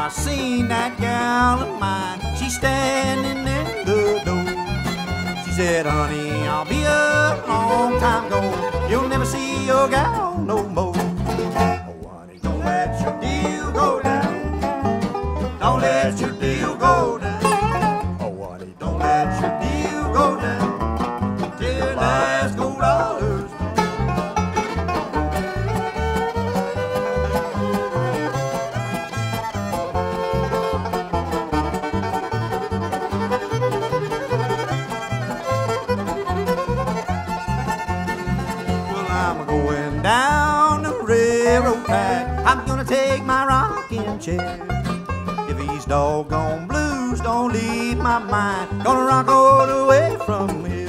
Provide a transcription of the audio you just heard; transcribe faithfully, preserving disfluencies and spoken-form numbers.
I seen that gal of mine. She's standing in the door. She said, honey, I'll be a long time gone. You'll never see your gal no more. Oh, honey, don't let your deal go down. Don't let your deal go down. Oh, honey, don't let your deal go down till last gold dollars. I'm going down the railroad track. I'm gonna take my rocking chair. If these doggone blues don't leave my mind, gonna rock all the way from here.